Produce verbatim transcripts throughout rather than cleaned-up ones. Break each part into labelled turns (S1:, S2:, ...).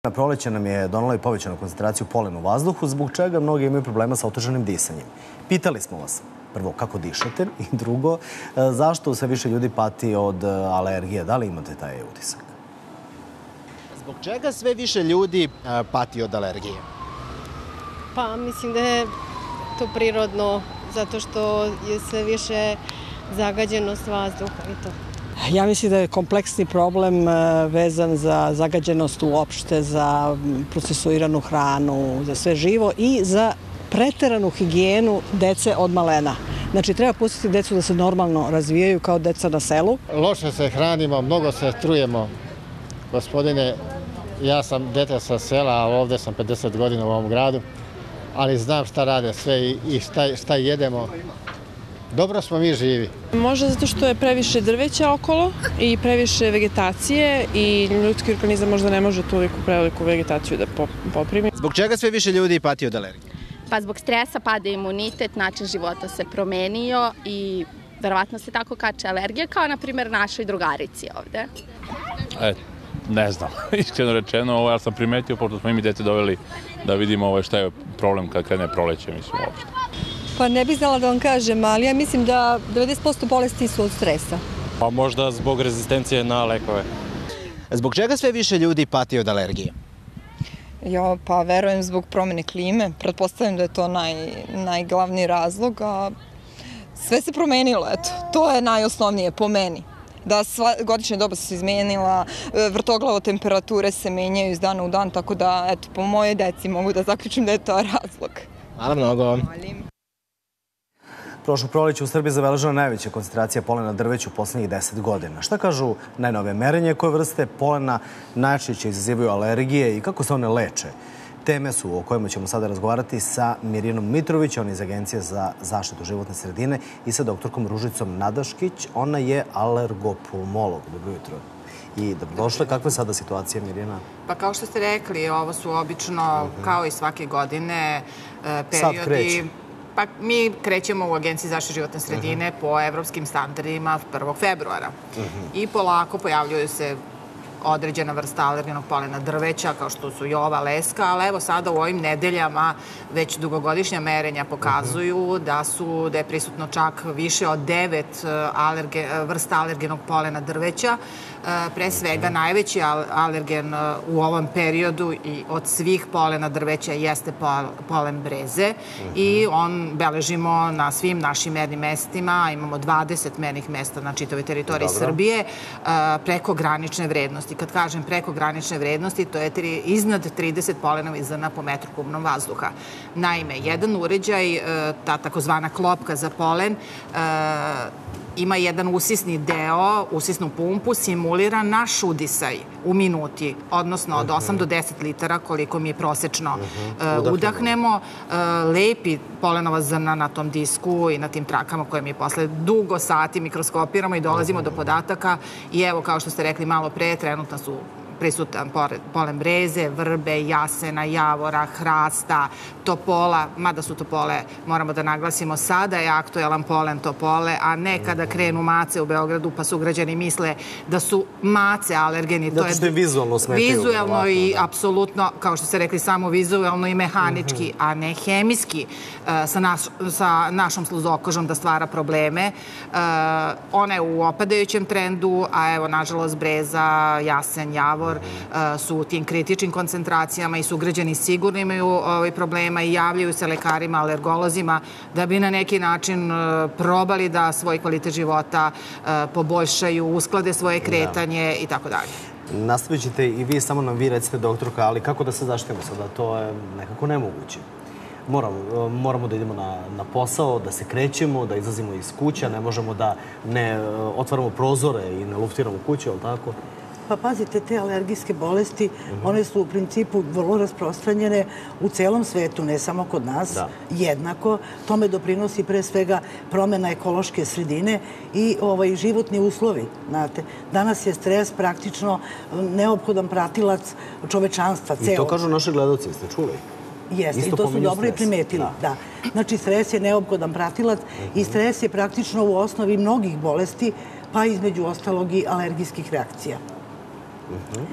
S1: Na proleće nam je donela i povećanu koncentraciju polena u vazduhu, zbog čega mnogi imaju problema sa otežanim disanjem. Pitali smo vas, prvo, kako dišete i drugo, zašto sve više ljudi pati od alergije? Da li imate taj utisak?
S2: Zbog čega sve više ljudi pati od alergije?
S3: Pa mislim da je to prirodno, zato što je sve više zagađenost vazduha i to.
S4: Ja mislim da je kompleksni problem vezan za zagađenost uopšte, za procesuiranu hranu, za sve živo i za preteranu higijenu dece od malena. Znači, treba pustiti decu da se normalno razvijaju kao deca na selu.
S5: Loše se hranimo, mnogo se trujemo. Gospodine, ja sam dete sa sela, a ovde sam pedeset godina u ovom gradu, ali znam šta rade sve i šta, šta jedemo. Dobro smo mi živi.
S6: Možda zato što je previše drveća okolo i previše vegetacije i ljudski organizam možda ne može toliko preveliku vegetaciju da poprimi.
S2: Zbog čega sve više ljudi pati od alergije?
S7: Pa zbog stresa pada imunitet, način života se promenio i verovatno se tako kače alergija, kao na primjer našoj drugarici ovde.
S8: E, ne znam, iskreno rečeno, ovo ja sam primetio, pošto smo i mi dete doveli da vidimo šta je problem kad krene proleće, mislim, uopšte.
S9: Pa ne bih znala da vam kažem, ali ja mislim da devedeset posto bolesti su od stresa.
S10: Pa možda zbog rezistencije na lekove.
S2: Zbog čega sve više ljudi pati od alergije?
S11: Jo, pa verujem zbog promjene klime. Pretpostavljam da je to naj, najglavniji razlog, a sve se promenilo, eto. To je najosnovnije po meni. Da sva, godišnja doba su se izmenila, vrtoglavo temperature se menjaju iz dana u dan, tako da, eto, po mojoj deci mogu da zaključim da je to razlog.
S2: Hvala mnogo.
S1: Prošlog proleća u Srbiji zabeležena najveća koncentracija polena drveća u poslednjih deset godina. Šta kažu najnovije merenje, koje vrste polena najčešće izazivaju alergije i kako se one leče? Teme su o kojima ćemo sada razgovarati sa Mirjanom Mitrović, ona je iz Agencije za zaštitu životne sredine, i sa doktorkom Ružicom Nadaškić, ona je alergopulmolog. Dobro jutro. I dobrodošle. Kakva je sada situacija, Mirjana?
S12: Pa kao što ste rekli, ovo su obično, kao i svake godine, periodi...
S1: Sad kreće.
S12: Pa mi krećemo u Agenciji za zaštitu životne sredine po evropskim standardima prvog februara. I polako pojavljuju se određena vrsta alergenog polena drveća, kao što su jova, leska, ali evo sada u ovim nedeljama već dugogodišnja merenja pokazuju da su, da je prisutno čak više od devet alerge, vrsta alergenog polena drveća. Pre svega najveći alergen u ovom periodu i od svih polena drveća jeste polen breze i on beležimo na svim našim mernim mestima, imamo dvadeset mernih mesta na čitavoj teritoriji Srbije, preko granične vrednosti. Kad kažem preko granične vrednosti, to je iznad trideset polenovih zrna po metru kubnom vazduha. Naime, jedan uređaj, ta takozvana klopka za polen, ima jedan usisni deo, usisnu pumpu, simulira naš udisaj u minuti, odnosno od osam do deset litara, koliko mi prosečno udahnemo. Lepi polenova zrna na tom disku i na tim trakama koje mi posle dugo sati mikroskopiramo i dolazimo do podataka. I evo, kao što ste rekli malo pre, trenutno su prisutan polen breze, vrbe, jasena, javora, hrasta, topola, mada su topole, moramo da naglasimo, sada je aktuelan polen topole, a ne kada krenu mace u Beogradu, pa sugrađani misle da su mace alergeni.
S1: Zato što je vizualno smetaju.
S12: Vizualno i apsolutno, kao što ste rekli, samo vizualno i mehanički, a ne hemijski, sa našom sluzokožom da stvara probleme. Ona je u opadajućem trendu, a evo, nažalost, breza, jasen, javor su u tim kritičnim koncentracijama i sugrađani sigurno imaju problema i javljaju se lekarima, alergolozima da bi na neki način probali da svoj kvalitet života poboljšaju, usklade svoje kretanje i tako dalje.
S1: Nastavit ćete i vi, samo nam vi recite, doktorka, ali kako da se zaštitimo sada? To je nekako nemoguće. Moramo, moramo da idemo na, na posao, da se krećemo, da izlazimo iz kuća, ne možemo da ne otvaramo prozore i ne luftiramo kuće, ali tako?
S13: Pa pazite, te alergijske bolesti, one su u principu vrlo rasprostranjene u celom svetu, ne samo kod nas, jednako. Tome doprinosi pre svega promjena ekološke sredine i ovaj, životni uslovi. Znate, danas je stres praktično neophodan pratilac čovečanstva.
S1: I to kažu naši gledalci, ste čuli?
S13: Jeste, i to su dobro i primetili. Da. Znači, stres je neophodan pratilac i stres je praktično u osnovi mnogih bolesti, pa između ostalog i alergijskih reakcija.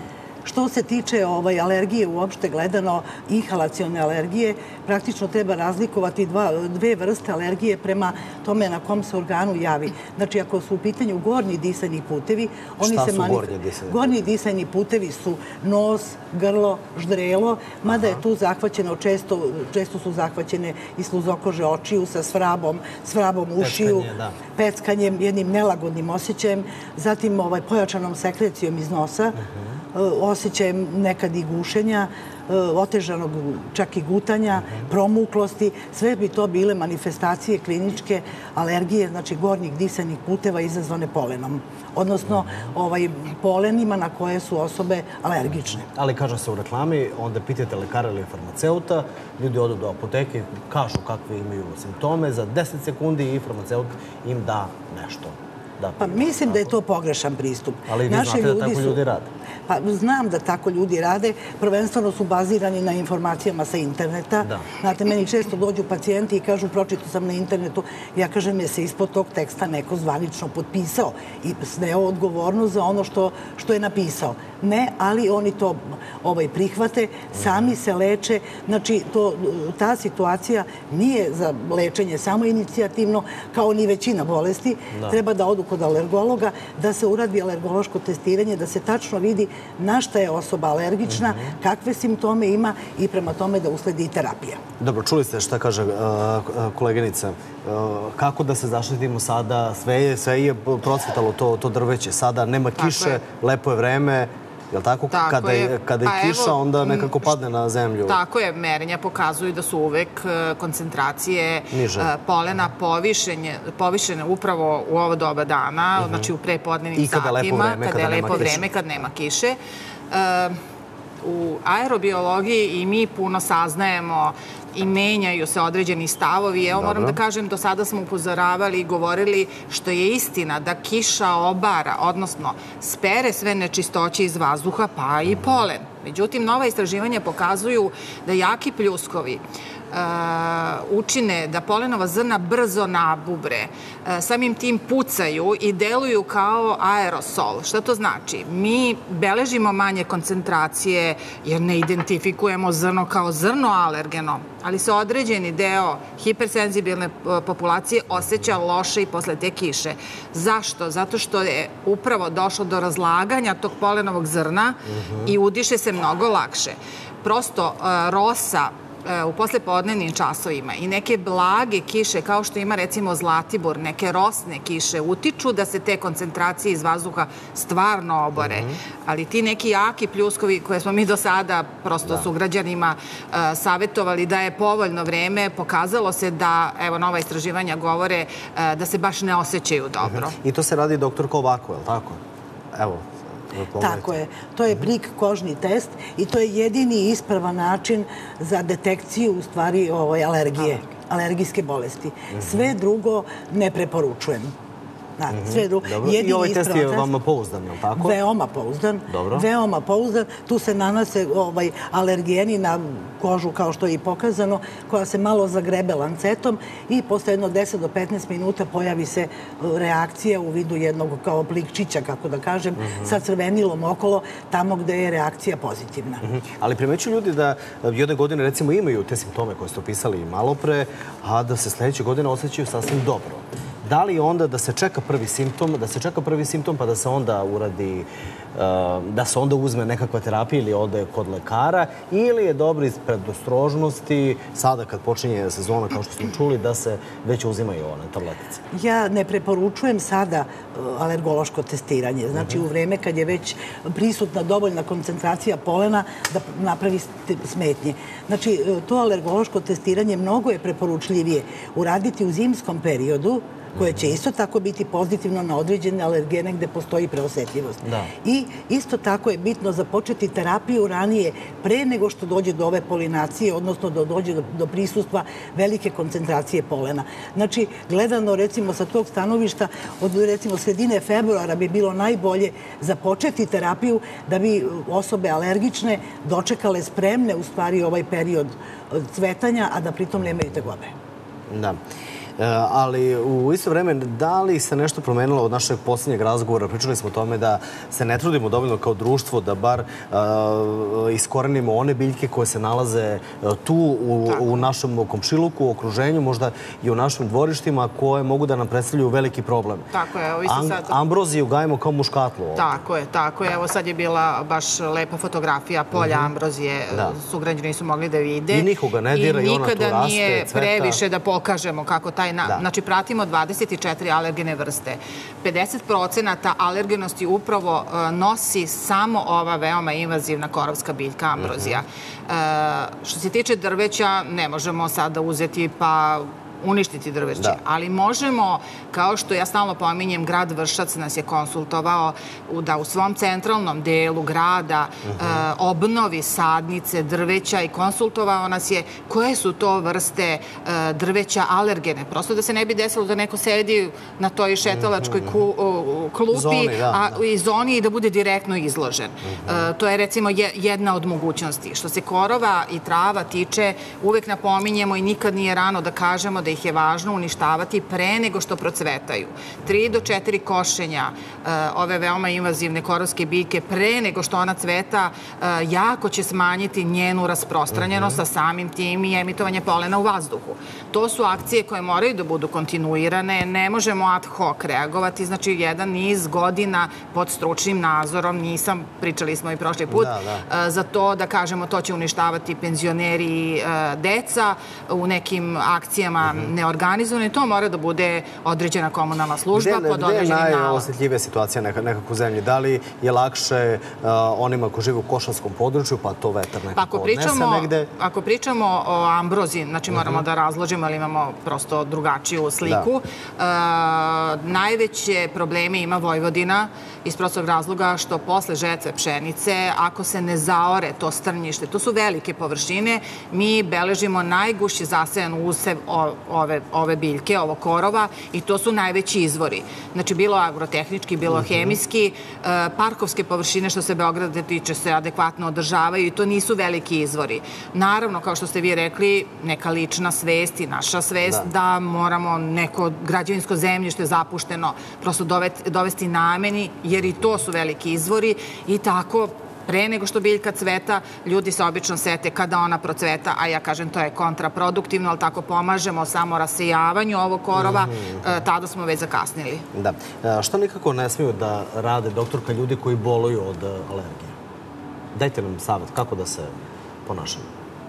S13: Što se tiče ovaj, alergije uopšte gledano, inhalacione alergije, praktično treba razlikovati dva, dve vrste alergije prema tome na kom se organu javi. Znači, ako su u pitanju gornji disajni putevi, oni
S1: Šta
S13: se
S1: su
S13: manif...
S1: gornji disajni?
S13: Gornji disajni putevi su nos, grlo, ždrelo, mada je tu zahvaćeno, često, često su zahvaćene i sluzokože očiju sa svrabom, svrabom ušiju,
S1: Peckanje, da.
S13: peckanjem, jednim nelagodnim osjećajem, zatim ovaj, pojačanom sekrecijom iz nosa, osjećajem nekad i gušenja, otežanog čak i gutanja, promuklosti. Sve bi to bile manifestacije kliničke alergije, znači gornjih disajnih puteva izazvane polenom, odnosno ovaj, polenima na koje su osobe alergične.
S1: Ali kaže se u reklami, onda pitajte lekara ili farmaceuta, ljudi odu do apoteke, kažu kakve imaju simptome, za deset sekundi i farmaceut im da nešto. Da,
S13: pa mislim da je to pogrešan pristup.
S1: Ali vi znate da tako ljudi rade.
S13: Pa znam da tako ljudi rade. Prvenstveno su bazirani na informacijama sa interneta. Znate, meni često dođu pacijenti i kažu pročitao sam na internetu. Ja kažem, je se ispod tog teksta neko zvanično potpisao i sneo odgovornost za ono što, što je napisao. Ne, ali oni to ovaj, prihvate, sami se leče. Znači, to, ta situacija nije za lečenje samo inicijativno, kao ni većina bolesti. Da. Treba da odu kod alergologa, da se uradi alergološko testiranje, da se tačno vidi na šta je osoba alergična, mm-hmm. kakve simptome ima i prema tome da usledi i terapija.
S1: Dobro, čuli ste šta kaže uh, koleginica. Uh, kako da se zaštitimo sada? Sve je, sve je procvetalo to, to drveće. Sada nema kiše, je. Lepo je vreme. Jel tako?
S12: Tako
S1: kada je, je, kada je
S12: pa
S1: kiša,
S12: evo,
S1: onda nekako padne na zemlju.
S12: Tako je. Merenja pokazuju da su uvek koncentracije Niže. polena povišenje, povišene upravo u ovo doba dana, uh-huh. znači u prepodnevnim satima, kada je lepo vreme, kada, kada, je lepo vreme, kad nema kiše. Uh, u aerobiologiji i mi puno saznajemo i menjaju se određeni stavovi. Evo, moram da kažem, do sada smo upozoravali i govorili što je istina da kiša obara, odnosno spere sve nečistoće iz vazduha, pa i polen. Međutim, nova istraživanja pokazuju da jaki pljuskovi Uh, učine da polenova zrna brzo nabubre, uh, samim tim pucaju i deluju kao aerosol. Šta to znači? Mi beležimo manje koncentracije jer ne identifikujemo zrno kao zrno alergeno, ali se određeni deo hipersenzibilne populacije osjeća loše i posle te kiše. Zašto? Zato što je upravo došlo do razlaganja tog polenovog zrna uh-huh. i udiše se mnogo lakše. Prosto uh, rosa u poslepodnevnim časovima i neke blage kiše, kao što ima recimo Zlatibor, neke rosne kiše, utiču da se te koncentracije iz vazduha stvarno obore. Mm-hmm. Ali ti neki jaki pljuskovi koje smo mi do sada prosto da. sugrađanima uh, savjetovali da je povoljno vreme, pokazalo se da, evo, nova istraživanja govore uh, da se baš ne osjećaju dobro.
S1: Mm-hmm. I to se radi doktorko ovako, je li tako? Evo.
S13: Tako je. To je prik kožni test i to je jedini ispravan način za detekciju u stvari ovaj, alergije, alergijske bolesti. Sve drugo ne preporučujem.
S1: Mm-hmm. Sve drugo. I ovaj test je vama pouzdan, je li tako?
S13: Veoma pouzdan.
S1: Dobro.
S13: Veoma pouzdan. Tu se nanose ovaj, alergeni na kožu, kao što je i pokazano, koja se malo zagrebe lancetom i posle jedno deset do petnaest minuta pojavi se reakcija u vidu jednog kao plikčića, kako da kažem, mm-hmm. sa crvenilom okolo, tamo gde je reakcija pozitivna.
S1: Mm-hmm. Ali primeću ljudi da jedne godine recimo imaju te simptome koje ste opisali malo pre, a da se sledeće godine osjećaju sasvim dobro. Da li onda da se čeka prvi simptom, da se čeka prvi simptom pa da se onda uradi, da se onda uzme nekakva terapija ili ode kod lekara, ili je dobro iz predostrožnosti, sada kad počinje sezona, kao što smo čuli, da se već uzimaju one tabletice?
S13: Ja ne preporučujem sada alergološko testiranje. Znači, u vreme kad je već prisutna dovoljna koncentracija polena da napravi smetnje. Znači, to alergološko testiranje mnogo je preporučljivije uraditi u zimskom periodu, koje će isto tako biti pozitivno na određene alergene gde postoji preosetljivost.
S1: Da.
S13: I isto tako je bitno započeti terapiju ranije, pre nego što dođe do ove polinacije, odnosno da dođe do, do prisustva velike koncentracije polena. Znači, gledano recimo sa tog stanovišta, od recimo sredine februara bi bilo najbolje započeti terapiju da bi osobe alergične dočekale spremne u stvari ovaj period cvetanja, a da pritom nemaju tegobe.
S1: Da. Ali u isto vreme, da li se nešto promenilo od našeg posljednjeg razgovora? Pričali smo o tome da se ne trudimo dovoljno kao društvo da bar iskorenimo one biljke koje se nalaze tu u našem komšiluku, u okruženju, možda i u našim dvorištima, koje mogu da nam predstavljaju veliki problem.
S12: Tako je, evo vi se sad...
S1: Ambroziju gajimo kao muškatlu.
S12: Tako je, tako je. Evo sad je bila baš lepa fotografija polja ambrozije. Sugrađani nisu mogli da vide.
S1: I nikoga ne dira i ona tu raste, cveta.
S12: I nikada nije previše da pokažemo kako taj... Znači, pratimo dvadeset četiri alergene vrste. pedeset procenata alergenosti upravo nosi samo ova veoma invazivna korovska biljka ambrozija. Što se tiče drveća, ne možemo sada uzeti pa uništiti drveće, ali možemo, kao što ja stalno pominjem, grad Vršac nas je konsultovao da u svom centralnom delu grada obnovi sadnice drveća i konsultovao nas je koje su to vrste drveća alergene. Prosto da se ne bi desilo da neko sedi na toj šetalačkoj klupi i zoni i da bude direktno izložen. To je recimo jedna od mogućnosti. Što se korova i trava tiče, uvek napominjemo i nikad nije rano da kažemo da ih je važno uništavati pre nego što procvetaju. Tri do četiri košenja ove veoma invazivne korovske biljke pre nego što ona cveta jako će smanjiti njenu rasprostranjenost sa samim tim i emitovanje polena u vazduhu. To su akcije koje moraju da budu kontinuirane, ne možemo ad hoc reagovati, znači jedan niz godina pod stručnim nadzorom, nisam, pričali smo i prošli put, za to da kažemo to će uništavati penzioneri i deca u nekim akcijama neorganizovane. To mora da bude određena komunalna služba pod određenim nalogom.
S1: Gde je najosetljivija situacija nekako u zemlji? Da li je lakše onima koji žive u košarskom području, pa to vetar nekako odnese negde?
S12: Ako pričamo o ambroziji, znači moramo da razložimo, ali imamo prosto drugačiju sliku. Najveće probleme ima Vojvodina iz prostog razloga što posle žetve pšenice, ako se ne zaore to strnjište, to su velike površine, mi beležimo najgušći zasejan usev ove biljke, ovo korova, i to su najveći izvori. Znači, bilo agrotehnički, bilo hemijski. Parkovske površine, što se Beograda tiče, se adekvatno održavaju i to nisu veliki izvori. Naravno, kao što ste vi rekli, neka lična svest i naša svest da moramo neko građevinsko zemljište zapušteno prosto dovesti nameni, jer i to su veliki izvori i tako pre nego što biljka cveta, ljudi se obično sete kada ona procveta, a ja kažem to je kontraproduktivno, ali tako pomažemo samo rasejavanju ovog korova, tada smo već zakasnili.
S1: Da. Što nikako ne smiju da rade, doktorka, ljudi koji boluju od alergije? Dajte nam savjet kako da se ponašamo.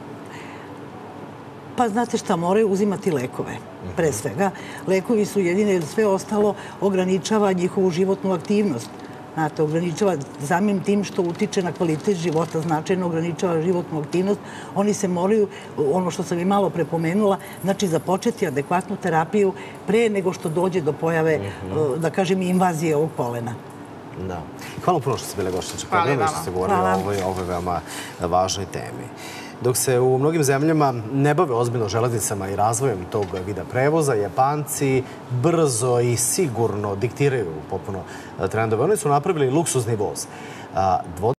S13: Pa znate šta, moraju uzimati lekove, pre svega. Lekovi su jedine, jer sve ostalo ograničava njihovu životnu aktivnost. Znate, ograničava samim tim što utiče na kvalitet života, značajno ograničava životnu aktivnost. Oni se moraju, ono što sam i malo prepomenula, znači započeti adekvatnu terapiju pre nego što dođe do pojave, da kažem, invazije ovog polena.
S1: Da. Hvala puno što ste bile gošće programa i što ste govorili o ovoj veoma važnoj temi. Dok se u mnogim zemljama ne bave ozbiljno železnicama i razvojem tog vida prevoza, Japanci brzo i sigurno diktiraju popuno trendove. Oni su napravili luksuzni voz.